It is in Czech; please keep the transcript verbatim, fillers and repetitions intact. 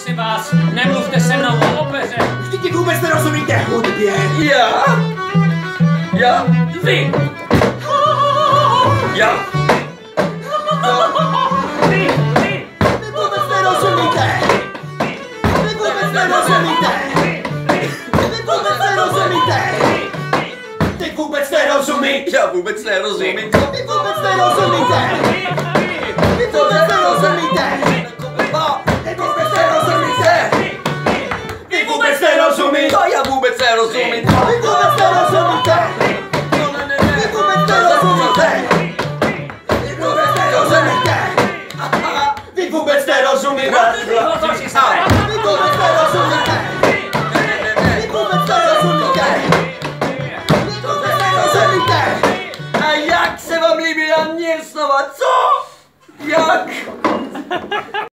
prosím vás, nemluvte se mnou o opeře. Vždyť vůbec nerozumíte hudbě. Já? Já? Vy! Já? Vy! Vy! Vy vůbec nerozumíte. Vy vůbec nerozumíte. Vy vůbec nerozumíte. Ty vůbec nerozumíte. Já vůbec nerozumím. Vy vůbec nerozumíte. Vy vůbec nerozumíte. Vy vůbec nerozumíte. Vy vůbec nerozumíte. To já vůbec nerozumím. Vy vůbec nerozumíte. No, ne, ne, ne. Vy vůbec nerozumíte. Vy vůbec nerozumíte. Vy vůbec nerozumíte. Hotoří se! Vy vůbec nerozumíte. Vy vůbec nerozumíte. Vy vůbec nerozumíte. A jak se vám líbí na mě znova, co? Jak?